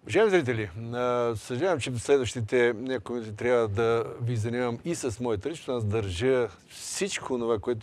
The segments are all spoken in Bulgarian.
Уважаеми зрители, съжалявам, че в следващите няколко минути трябва да ви занимавам и с моята лично. Аз държа всичко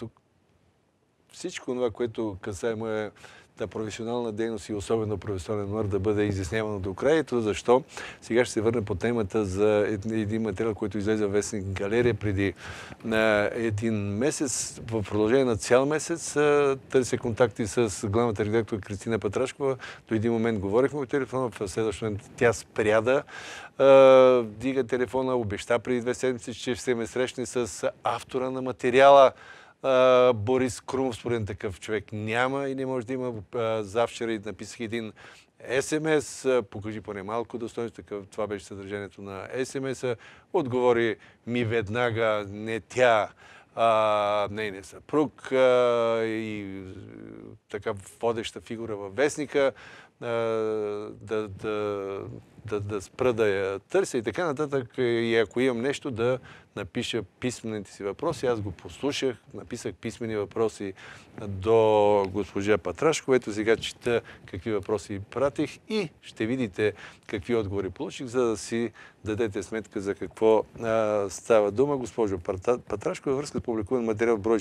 това, което касае моята професионална дейност и особено професионален номер да бъде изяснявано до края. Ето защо сега ще се върна по темата за един материал, който излезе в вестник Галерия преди един месец. В продължение на цял месец търся контакти с главната редактор Кристина Патрашкова. До един момент говорихме по телефона, в следващия момент тя спря да дига телефона, обеща преди 2 седмици, че ще ме срещне с автора на материала. Борис Крумов, според такъв човек няма и не може да има. Завчера написах един СМС, покажи поне малко достойнство, това беше съдържанието на СМС-а. Отговори ми веднага, не тя, нейният съпруг и така водеща фигура във вестника, да спра да я търся и така нататък. И ако имам нещо, да напиша писмените си въпроси. Аз го послушах, написах писмени въпроси до госпожа Патрашкова. Ето сега чета какви въпроси пратих и ще видите какви отговори получих, за да си дадете сметка за какво става дума. Госпожо Патрашкова, връзка с публикуван материал брой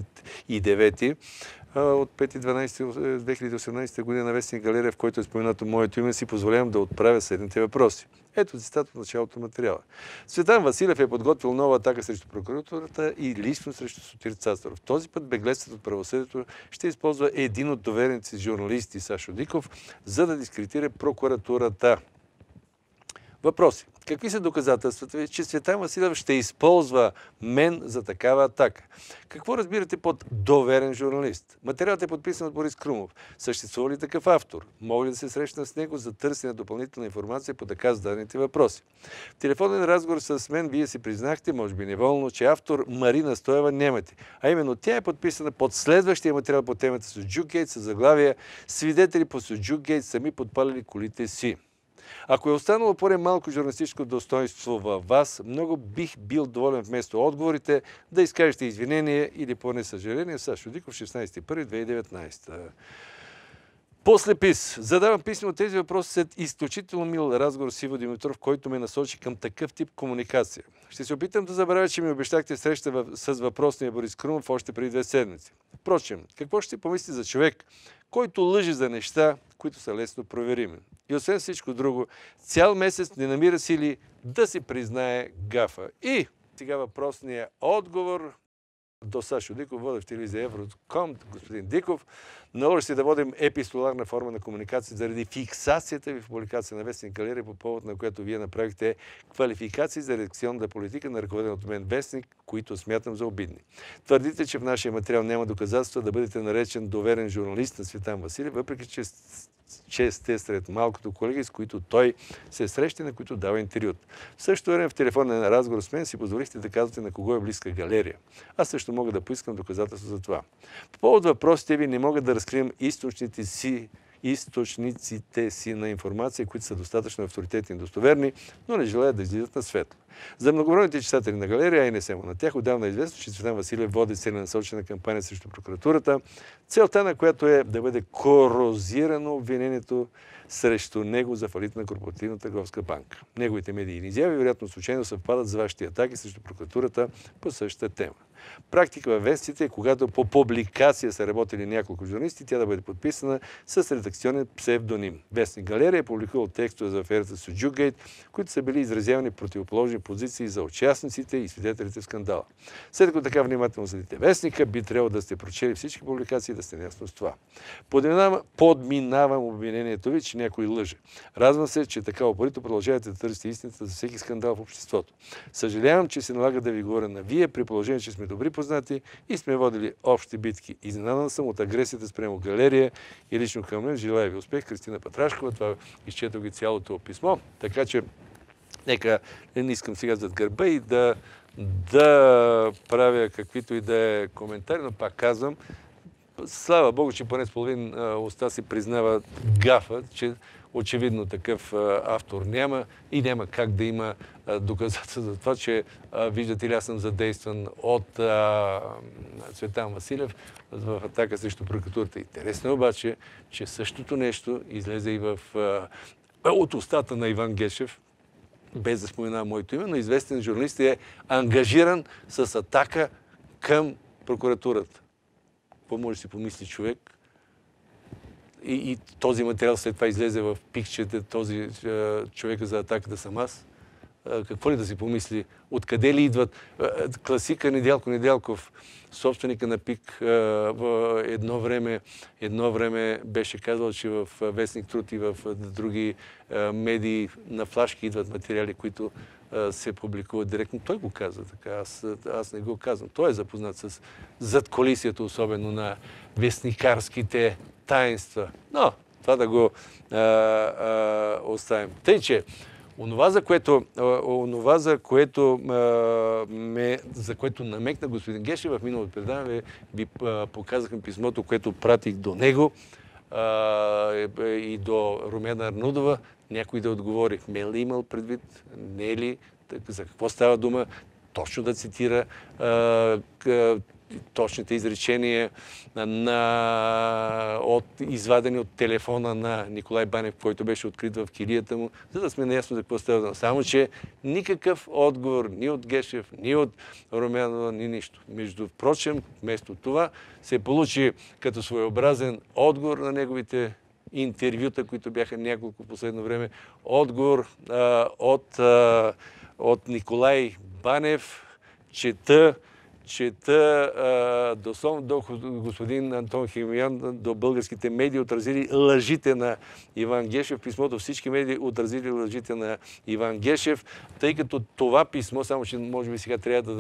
49 от 5.12.2018 година на вестник Галерия, в който е споменато моето име, си позволявам да отправя следните въпроси. Ето цитат от началото на материала. Цветан Василев е подготвил нова атака срещу прокуратурата и лично срещу Сотир Цацаров. Този път беглецът от правосъдието ще използва един от доверените си журналисти, Сашо Диков, за да дискредитира прокуратурата. Въпроси. Какви са доказателствата ви, че Цветан Василев ще използва мен за такава атака? Какво разбирате под доверен журналист? Материалът е подписан от Борис Крумов. Съществува ли такъв автор? Мога ли да се срещна с него за търсене на допълнителна информация по така зададените въпроси? В телефонен разговор с мен вие си признахте, може би неволно, че автор Марина Стоева нямате. А именно тя е подписана под следващия материал по темата Суджукгейт с заглавие "Свидетели по Суджукгейт сами подпалили колите си". Ако е останало поне малко журналистическо достоинство във вас, много бих бил доволен вместо отговорите да изкажете извинение или поне съжаление. Сашо Диков, 16.1.2019. После ПИС. Задавам писмено тези въпроси след изключително мил разговор с Иво Димитров, който ме насочи към такъв тип комуникация. Ще се опитам да забравя, че ми обещахте среща с въпросния Борис Крумов още преди 2 седмици. Впрочем, какво ще помисли за човек, който лъже за неща, които са лесно проверими? И освен всичко друго, цял месец не намира сили да си признае гафа. И сега въпросния отговор до Сашо Диков, вода в телевизия Евроком, господин Диков. Наложи се да водим епистоларна форма на комуникация заради фиксацията ви в публикация на вестник Галерия, по повод на която вие направихте квалификации за редакционната политика на ръководен от мен вестник, които смятам за обидни. Твърдите, че в нашия материал няма доказателства да бъдете наречен доверен журналист на Цветан Василев, въпреки че сте сред малкото колеги, с които той се среща, на които дава интервют. В същото време в телефонен разговор с мен си позволихте да казвате на кого е близка Галерия. Аз също мога да поискам доказателство за това. По повод въпросите ви не мога да разкрием източниците си на информация, които са достатъчно авторитетни и достоверни, но не желаят да излизат на светло. За многобройните читатели на Галерия, а и не само на тях, отдавна е известно, че Цветан Василев води целенасочена кампания срещу прокуратурата, целта на която е да бъде корозирано обвинението срещу него за фалит на Корпоративна търговска банка. Неговите медийни изяви вероятно случайно съвпадат с вашите атаки срещу прокуратурата по същата тема. Практика във вестите е, когато по публикация са работили няколко журналисти, тя да бъде подписана с редакционен псевдоним. Вестник Галерия е публикувал текстове за аферата Суджукгейт, които са били изразявани противоположни позиции за участниците и свидетелите в скандала. След като така внимателно следите вестника, би трябвало да сте прочели всички публикации и да сте наясно с това. Подминавам обвинението ви, че някой лъже. Радвам се, че така упорито продължавате да търсите истината за всеки скандал в обществото. Съжалявам, че се налага да ви говоря на вие, при положение, че сме добри познати и сме водили общи битки. Изненадан съм от агресията спрямо Галерия и лично към мен. Желая ви успех, Кристина Патрашкова. Това изчетох ги цялото писмо. Така че, нека не искам сега зад гърба и да правя каквито и да е коментари, но пак казвам, слава Богу, че поне с половин уста си признава гафа, че очевидно такъв автор няма и няма как да има доказателства за това, че виждате ли, аз съм задействан от Цветан Василев в атака срещу прокуратурата. Интересно е обаче, че същото нещо излезе и в от устата на Иван Гешев, без да споменава моето име, но известен журналист е ангажиран с атака към прокуратурата. Какво може да си помисли човек? И този материал след това излезе в пикчета, този човека за атаката съм аз. Какво ли да си помисли? Откъде ли идват? Класика Недялко Недялков, собственика на ПИК, едно време беше казал, че в Вестник Труд и в други медии на флашки идват материали, които се публикуват директно. Той го каза така, аз не го казвам. Той е запознат с задкулисието, особено на вестникарските таинства. Но това да го оставим. Тъй, че онова, за което намекна господин Гешев в миналото предаване, ви показахме писмото, което пратих до него и до Румяна Арнудова. Някой да отговори, ме ли имал предвид, не е ли, за какво става дума, точно да цитира точните изречения извадени от телефона на Николай Банев, който беше открит в килията му, за да сме наясно за какво става дума. Само че никакъв отговор ни от Гешев, ни от Румянова, ни нищо. Между прочим, вместо това се получи като своеобразен отговор на неговите интервюта, които бяха няколко последно време, отговор от Николай Банев, чета дословно до господин Антон Химиян, до българските медии отразили лъжите на Иван Гешев. Писмото всички медии отразили лъжите на Иван Гешев, тъй като това писмо, само че може би сега трябва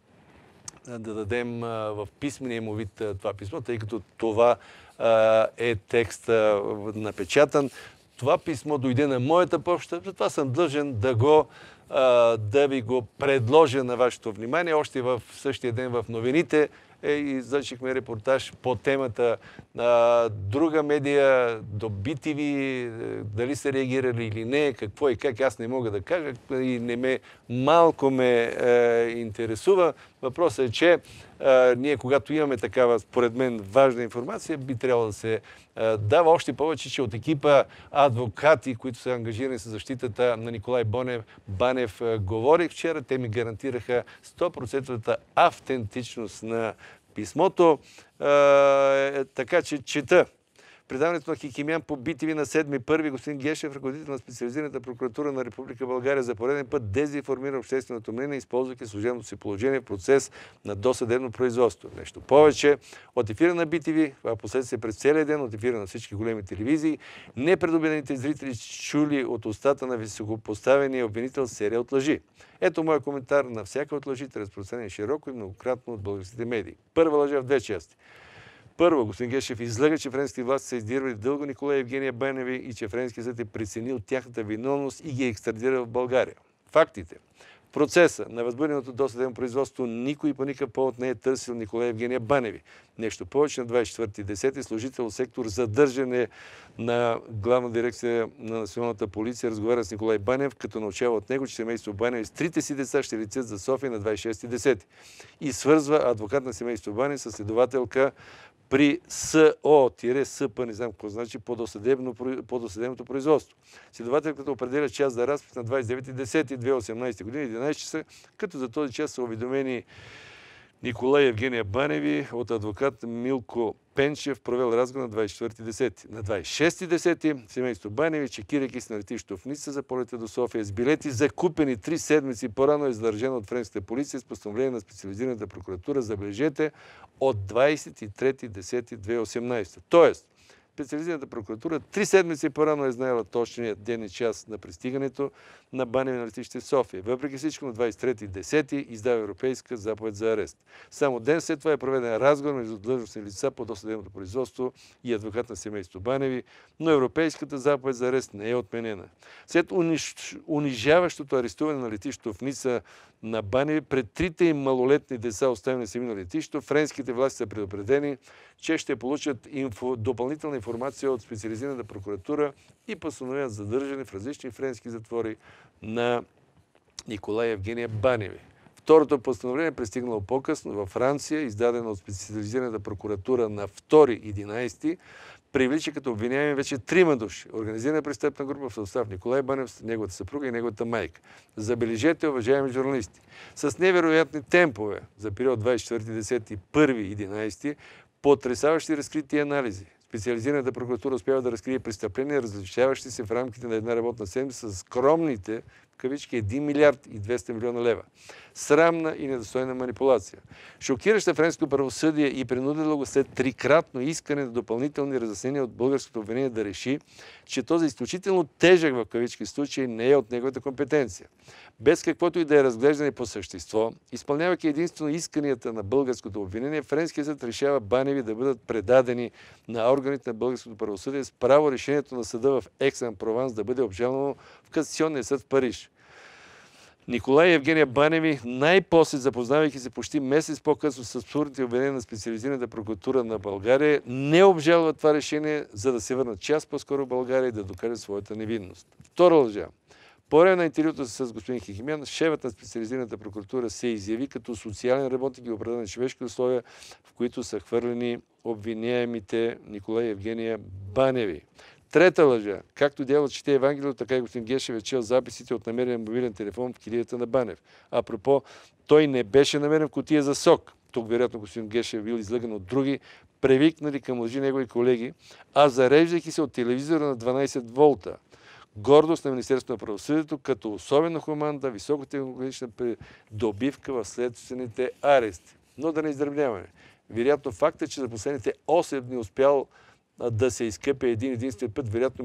да дадем в писмения му вид това писмо, тъй като това е текст напечатан. Това писмо дойде на моята поща, затова съм длъжен да ви го предложа на вашето внимание. Още в същия ден в новините излъчихме репортаж по темата. Друга медия, до BTV, дали са реагирали или не, какво и как, аз не мога да кажа и малко ме интересува. Въпросът е, че ние, когато имаме такава, според мен, важна информация, би трябвало да се дава, още повече, че от екипа адвокати, които са ангажирани с защитата на Николай Банев, говорих вчера. Те ми гарантираха 100% автентичност на писмото. Така че чета. Предаването на Хикимян по BTV на 7.1. Господин Гешев, ръководител на специализираната прокуратура на Република България, за пореден път дезинформира общественото мнение, използвайки служебното си положение в процес на досъдебно производство. Нещо повече, от ефира на BTV, а последствие през целия ден, от ефира на всички големи телевизии, непредубедените зрители чули от устата на високопоставения обвинител серия от лъжи. Ето моя коментар на всяка от лъжите, разпространени широко и многократно от българските медии. Първа лъжа в две части. Първо, господин Гешев излага, че френските власти са издирвали дълго Николай и Евгения Баневи и че френски съд е преценил тяхната виновност и ги екстрадира в България. Фактите. В процеса на възбуденото досъдебно производство никой по никакъв повод не е търсил Николай и Евгения Баневи. Нещо повече, на 24.10. служител от сектор задържане на Главна дирекция на Националната полиция разговаря с Николай Банев, като научава от него, че семейство Баневи с трите си деца ще летят за София на 26.10. И свързва адвокат на семейство Банев с следователка при СО-СП, не знам какво значи, по досъдебното производство. Следователката определя час за разпит на 29.10.2018 година, 11 часа, като за този час са уведомени Николай и Евгения Баневи от адвокат Милко Пенчев, провел разговор на 24.10. На 26.10. семейство Баневи, чекирайки се на летището в Ница за полета до София с билети, закупени 3 седмици по-рано, е задържано от френската полиция с постановление на специализираната прокуратура, забележете, от 23.10.2018. Тоест, специализираната прокуратура 3 седмици по-рано е знаела точния ден и час на пристигането на Баневи на летище в София. Въпреки всичко, на 23.10. издава европейска заповед за арест. Само ден след това е проведен разговор между длъжностни лица по досъдебното производство и адвокат на семейство Баневи, но европейската заповед за арест не е отменена. След унижаващото арестуване на летището в Ница на Баневи пред трите им малолетни деца, оставени сами на летището, френските власти са предупредени, че ще получат допълнителна информация от специализираната прокуратура и постановят задържане в различни френски затвори на Николай и Евгения Баневи. Второто постановление пристигнало по-късно във Франция, издадено от специализираната прокуратура на 2.11. привлича като обвиняеми вече 3 души. Организирана престъпна група в състав Николай Банев, неговата съпруга и неговата майка. Забележете, уважаеми журналисти, с невероятни темпове за период 24, 10, 1, 11, потресаващи разкрити анализи. Специализираната прокуратура успява да разкрие престъпления, различаващи се в рамките на една работна седмица с скромните, в кавички, 1 милиард и 200 милиона лева. Срамна и недостойна манипулация. Шокираща френско правосъдие и принудило го след 3-кратно искане на допълнителни разяснения от българското обвинение да реши, че този изключително тежък в кавички случай не е от неговата компетенция. Без каквото и да е разглеждане по същество, изпълнявайки единствено исканията на българското обвинение, френският съд решава Баневи да бъдат предадени на органите на българското правосъдие с право решението на съда в Екс-Ан-Прованс да бъде обжалвано в Касационния съд в Париж. Николай и Евгения Баневи, най-после запознавайки се почти месец по-късно с абсурдните обвинения на специализираната прокуратура на България, не обжалват това решение, за да се върнат час по-скоро в България и да докажат своята невинност. Втора лъжа. По време на интервюто с господин Хихимян, шефът на специализираната прокуратура се изяви като социален работник и оправдан на човешки условия, в които са хвърлени обвиняемите Николай и Евгения Баневи. Трета лъжа. Както дяволът чете Евангелието, така и господин Гешев е чел записите от намерен мобилен телефон в килията на Банев. Апропо, той не беше намерен в кутия за сок. Тук вероятно господин Гешев бил излъган от други, превикнали към лъжи негови колеги, а зареждайки се от телевизора на 12 волта. Гордост на Министерството на правосъдието като особено хуманна, високотехнологична добивка в следствените арести. Но да не издръбняваме. Вероятно факт е, че за последните 8 дни успял да се изкъпе един-единствен път, вероятно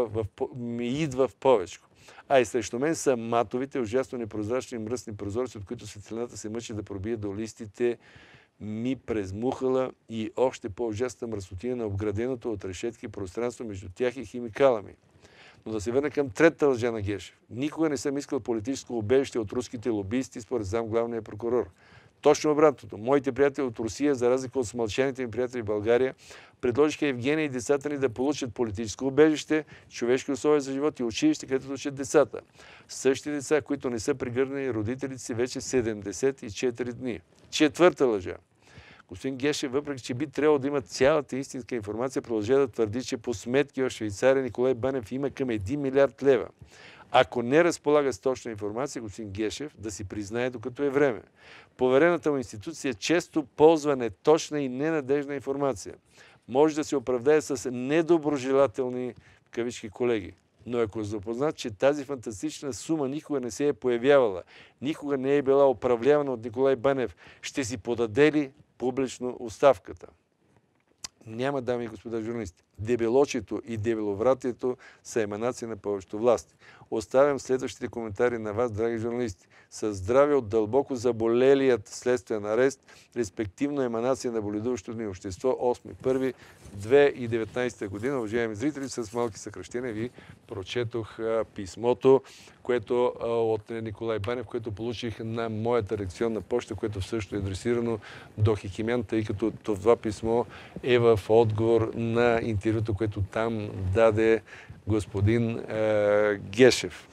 ми идва в повечко. А и срещу мен са матовите, ужасно непрозрачни мръсни прозорци, от които светлината се мъчи да пробие до листите ми през мухала и още по-ужасна мръсотия на обграденото от решетки пространство между тях и химикала ми. Но да се върна към третата лъжа на Гешев. Никога не съм искал политическо убежище от руските лобисти, според замглавния прокурор. Точно обратното. Моите приятели от Русия, за разлика от смълчените ми приятели в България, предложиха Евгения и децата ни да получат политическо убежище, човешки условия за живот и училище, където учат децата. Същите деца, които не са прегърнали родителите си вече 74 дни. Четвърта лъжа. Господин Гешев, въпреки че би трябвало да има цялата истинска информация, продължава да твърди, че по сметки в Швейцария Николай Банев има към 1 милиард лева. Ако не разполага с точна информация, господин Гешев да си признае докато е време. Поверената му институция често ползва неточна и ненадежна информация. Може да се оправдае с недоброжелателни в кавички колеги. Но ако е запознат, че тази фантастична сума никога не се е появявала, никога не е била управлявана от Николай Банев, ще си подаде ли публично оставката? Няма, дами и господа журналисти. Дебелочието и дебеловратието са еманации на повечето власти. Оставям следващите коментари на вас, драги журналисти. Със здраве от дълбоко заболелият следствен арест, респективно еманация на боледуващото ни общество, 8.1.2019 година. Уважаеми зрители, с малки съкращения ви прочетох писмото, което от Николай Банев, което получих на моята редакционна поща, което също е адресирано до Хихимян, тъй като това писмо е в отговор на интервюто, което там даде господин Гешев.